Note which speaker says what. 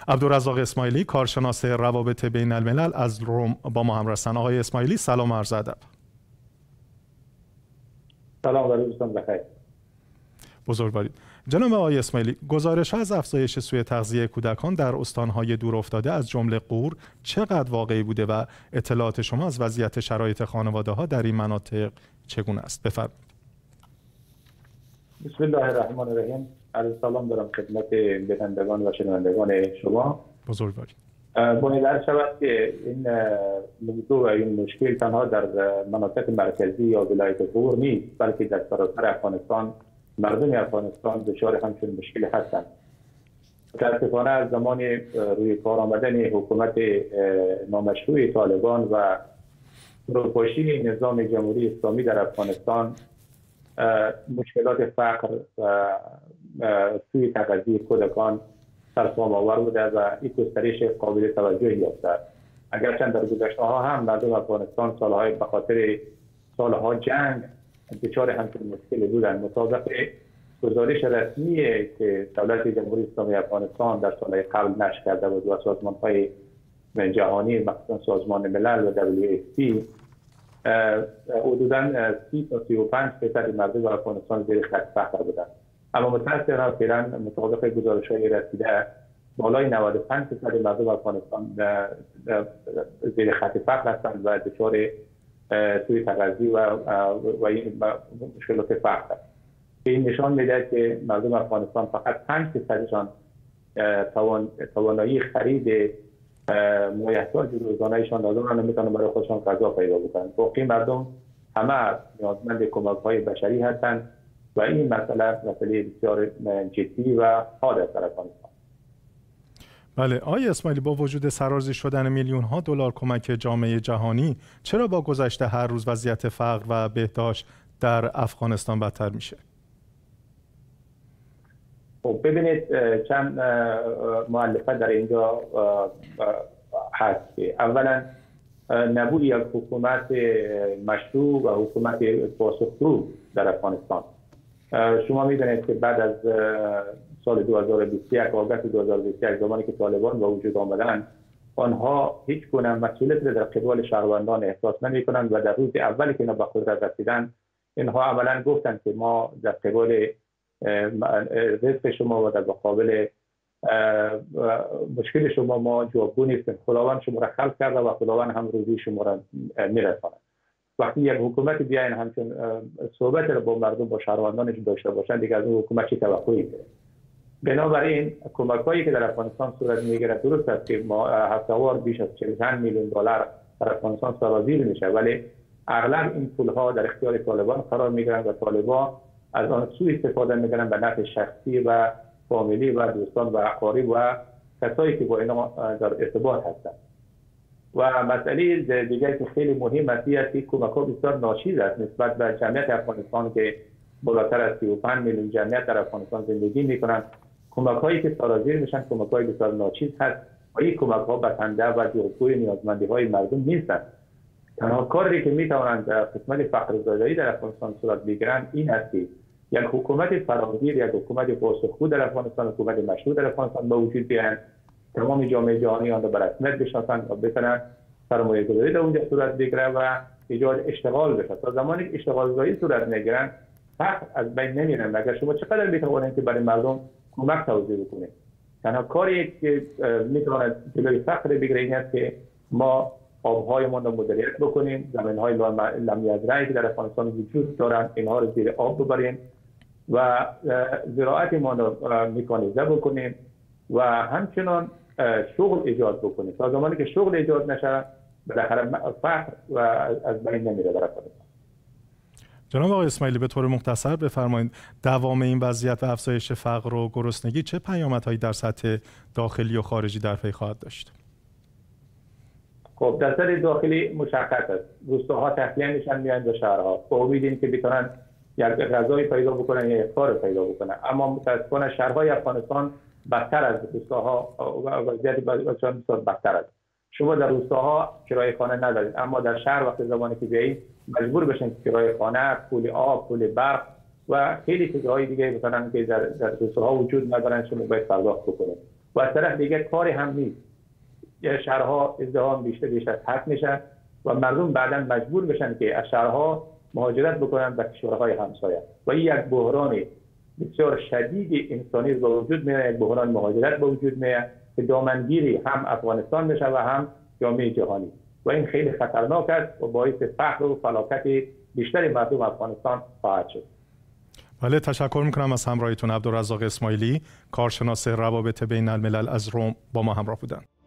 Speaker 1: عبدالرزاق اسماعیلی، کارشناس روابط بین الملل از روم با ما هم هستند. آقای اسماعیلی سلام و عرض ادب.
Speaker 2: سلام و روزتون بخیر.
Speaker 1: بزرگوارید. جناب آقای اسماعیلی، گزارش از افزایش سوء تغذیه کودکان در استانهای دورافتاده از جمله غور چقدر واقعی بوده و اطلاعات شما از وضعیت شرایط خانواده ها در این مناطق چگونه است؟ بفرمایید.
Speaker 2: بسم الله الرحمن الرحیم. عرض سلام دارم خدمت بینندگان و شنوندگان شما.
Speaker 1: بزرگوارید.
Speaker 2: باید عرض شود که این موضوع و این مشکل تنها در مناطق مرکزی یا ولایت غور نیست، بلکه در سراسر افغانستان مردم افغانستان دچار همچین مشکل هستند. متاسفانه از زمان روی کار آمدن حکومت نامشروع طالبان و فروپاشی نظام جمهوری اسلامی در افغانستان، مشکلات فقر و سوء تغذیه کودکان سرسام آور بوده و این گسترش قابل توجهی یافته. اگرچه در گذشته ها هم مردم افغانستان سالهای به خاطر سالها جنگ دچار همچین مشکلی بودند. مطابق گزارش رسمی که دولت جمهوری اسلامی افغانستان در سالهای قبل نشر کرده بود و سازمان‌های جهانی مخصوصا سازمان ملل و WFP، حدوداً 30 تا 35% مردم افغانستان زیر خط فقر بودند. اما متأسفانه فعلا مطابق گزارش‌های رسیده بالای 95% مردم افغانستان زیر خط فقر هستند و دچار سوء تغذیه و مشکلات فقر است. این نشان میده که مردم افغانستان فقط 5%شان توانایی خرید مایحتاج روزانه‌شان لازم نمیتونن برای خودشان غذا پیدا بکنند. باقی مردم همه نیازمند کمک‌های بشری هستند و این مسئله بسیار جدی و حاد است در افغانستان.
Speaker 1: بله، آقای اسماعیلی، با وجود سرازیر شدن میلیون‌ها دلار کمک جامعه جهانی، چرا با گذشت هر روز وضعیت فقر و بهداشت در افغانستان بدتر میشه؟
Speaker 2: خب ببینید، چند مؤلفه در اینجا هست که اولا نبود یک حکومت مشروع و حکومت پاسخگو در افغانستان. شما میدونید که بعد از سال 2021 آگست 2021 زمانی که طالبان با وجود آمدن، آنها هیچ گونه مسئولیت در قبال شهروندان احساس نمی کنند و در روز اولی که اینا به قدرت رسیدن، اینها عملا گفتند که ما در قبال رزق شما و در مقابل مشکل شما ما جوابگو نیستیم. خداوند شما را خلق کرده و خداوند هم روزی شما را میرساند. وقتی یک حکومت بیاین همچون صحبت را با مردم با شهروندانش داشته باشند، دیگه از اون حکومت چه توقعی داره؟ بنابراین کمک‌هایی که در افغانستان صورت میگیره درست است که ما هفته‌وار بیش از 45 میلیون دلار در افغانستان سرازیر میشه، ولی اغلب این پول‌ها در اختیار طالبان قرار میگیرند و طالبان از آن سوء استفاده میکنن به نفع شخصی و فامیلی و دوستان و اقارب و کسایی که با اینا در ارتباط هستند. و مسئله دیگه که خیلی مهم است که کمک‌ها بسیار ناچیز است نسبت به جمعیت افغانستان که بالاتر از 35 میلیون جمعیت در افغانستان زندگی میکنند. کمک‌هایی که سرازیر میشن کمک‌های بسیار ناچیز هست و این کمک‌ها بسنده و جوابگوی نیازمندی‌های مردم نیستند. تنها کاری که میتوانند در قسمت فقرزدایی در افغانستان صورت بگیرند این است که یک حکومت فراگیر، یک حکومت پاسخگو در افغانستان، حکومت مشروع در افغانستان به وجود بیاید، تمام جامعه جهانی آن را به رسمیت بشناسند و بتوانند سرمایه‌گذاری در اونجا صورت بگیره و ایجاد اشتغال بشه. تا زمانی که اشتغال‌زایی صورت نگیرند، فقر از بین نمیره. مگر شما چقدر میتوانید که برای مردم کمک توزیع بکنید؟ تنها کاری که میتواند جلوی فقر بگیره این است که ما آب‌هایمان را مدیریت بکنیم، زمین‌های لمی‌ازرعی که در افغانستان وجود دارند اینها را زیر آب ببریم و زراعتمان را مکانیزه بکنیم و همچنان شغل ایجاد بکنیم. تا زمانی که شغل ایجاد نشه بالاخره فقر و از بین نمیره در افغانستان.
Speaker 1: جناب آقای اسماعیلی، به طور مختصر بفرمایید دوام این وضعیت و افزایش فقر و گرسنگی چه پیامدهایی در سطح داخلی و خارجی در پی خواهد داشت؟
Speaker 2: خب در سطح داخلی مشخص است. روستاها تخلیه میشن میان به شهرها با امید این که بتونن یک غذای پیدا بکنن یا افطار پیدا بکنن. اما متاسفانه شهرهای افغانستان بدتر از روستاها وضعیت بسیار بدتر است. شما در روستاها کرایه خانه ندارید، اما در شهر وقتی زمانی که بیایید مجبور بشین کرایه خانه، پول آب، پول برق و خیلی چیزهای دیگه مثلا که در روستاها وجود ندارن شما باید پرداخت بکنید. و از طرف دیگه کاری هم نیست. شهرها ازدحام بیشتر حق میشن و مردم بعدا مجبور بشن که از شهرها مهاجرت بکنن به کشورهای همسایه و این یک بحران بسیار شدید انسانی به وجود میاد، یک بحران مهاجرت به وجود میاد که دامنگیری هم افغانستان میشه و هم جامعه جهانی و این خیلی خطرناک است و باعث فقر و فلاکت بیشتری مردم افغانستان خواهد شد.
Speaker 1: بله، تشکر میکنم از همراهیتون. عبدالرزاق اسماعیلی، کارشناس روابط بین الملل از روم با ما همراه بودند.